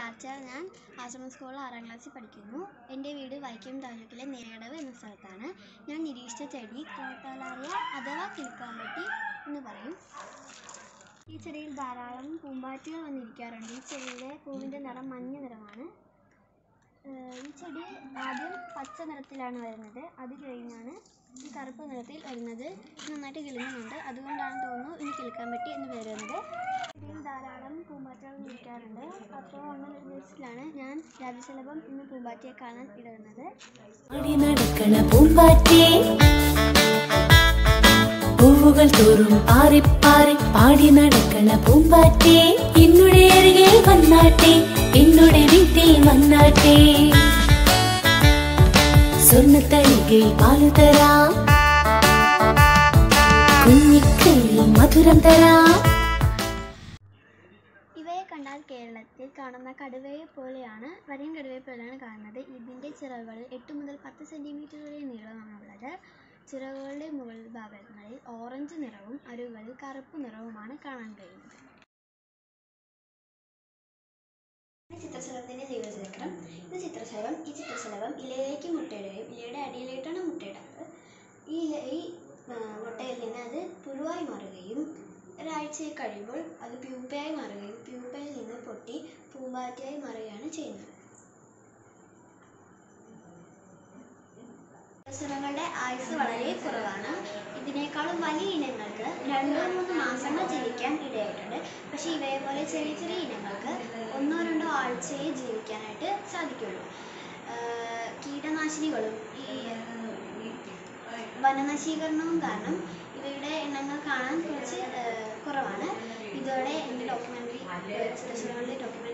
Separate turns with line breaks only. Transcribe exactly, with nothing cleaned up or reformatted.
ആർച്ച. ഞാൻ ആശ്രമ സ്കൂളിൽ ആറാം ക്ലാസ്സിൽ പഠിക്കുന്നു. എൻ്റെ വീട് വൈക്കം താലൂക്കിലെ നേരടവ് എന്ന സ്ഥലത്താണ്. ഞാൻ നിരീക്ഷിച്ച ചെടി ക്രോട്ടാലാറിയ അഥവാ കിളിക്കാമ്പട്ടി എന്ന് പറയും. ഈ ചെടിയിൽ ധാരാളം പൂമ്പാറ്റകൾ വന്നിരിക്കാറുണ്ട്. ഈ ചെടിയുടെ പൂവിൻ്റെ നിറം മഞ്ഞ നിറമാണ്. ഈ ചെടി ആദ്യം പച്ച നിറത്തിലാണ് വരുന്നത്. അത് കഴിഞ്ഞാണ് ഈ കറുപ്പ് നിറത്തിൽ വരുന്നത്. നന്നായിട്ട് കിളുങ്ങുന്നുണ്ട്. അതുകൊണ്ടാണ് തോന്നുന്നു ഇനി കിളിക്കാമ്പട്ടി എന്ന് പേര് വരുന്നത്. ചെടിയിൽ ധാരാളം പൂമ്പാറ്റകൾ നിൽക്കാറുണ്ട്. അപ്പോൾ അങ്ങനെ ഒരു ദിവസത്തിലാണ് ഞാൻ രാജശലഭം ഇന്ന് പൂമ്പാറ്റയെ കാണാൻ ഇടവന്നത്.
പൂവുകൾ തോറും പാറി പാറി പാടി നടക്കണ പൂമ്പാറ്റേ, എന്നുടെ അരികെ വന്നാട്ടെ, എന്നുടെ വീട്ടിൽ വന്നാട്ടെ. സ്വർണ്ണത്തളികை പാലു തരാം, കുഞ്ഞിക്കൈയിൽ മധുരം തരാം.
ഇവയെ കണ്ടാൽ കേരളത്തിൽ കാണുന്ന കടുവയെ പോലെയാണ്, വരിയൻ കടുവയെ പോലെയാണ് കാണുന്നത്. ഇതിൻ്റെ ചിറകുകളിൽ എട്ട് മുതൽ പത്ത് സെൻറ്റിമീറ്റർ വരെ നീളമാണുള്ളത്. ചിറകുകളുടെ മുകളിൽ ഭാഗങ്ങളിൽ ഓറഞ്ച് നിറവും അരുകളിൽ കറുപ്പ് നിറവുമാണ് കാണാൻ കഴിയുന്നത്. ചിത്രശലഭത്തിൻ്റെ ജീവചക്രം. ഇത് ചിത്രശലഭം. ഈ ചിത്രശലഭം ഇലയിലേക്ക് മുട്ടയിടുകയും ഇലയുടെ അടിയിലായിട്ടാണ് മുട്ടയിടാറ്. ഈ ഇല ഈ മുട്ടയിൽ നിന്ന് അത് പുഴുവായി മാറുകയും ഒരാഴ്ചയെ കഴിയുമ്പോൾ അത് പ്യൂപ്പയായി മാറുകയും പ്യൂപ്പയിൽ നിന്ന് പൊട്ടി പൂമ്പാറ്റയായി മാറുകയാണ് ചെയ്യുന്നത്. ചിത്രശലഭങ്ങളുടെ ആയുസ് വളരെ കുറവാണ്. ഇതിനേക്കാളും വലിയ ഇനങ്ങൾക്ക് രണ്ടോ മൂന്ന് മാസങ്ങൾ ജീവിക്കാൻ ഇടയായിട്ടുണ്ട്. പക്ഷേ ഇവയെ പോലെ ചെറിയ ചെറിയ ഇനങ്ങൾക്ക് ഒന്നോ രണ്ടോ ആഴ്ചയെ ജീവിക്കാനായിട്ട് സാധിക്കുള്ളൂ. കീടനാശിനികളും ഈ വനനശീകരണവും കാരണം ഇവയുടെ എണ്ണങ്ങൾ കാണാൻ കുറച്ച് കുറവാണ്. ഇതോടെ എൻ്റെ ഡോക്യുമെൻ്ററി ചിത്രശലഭങ്ങളുടെ ഡോക്യുമെൻ്ററി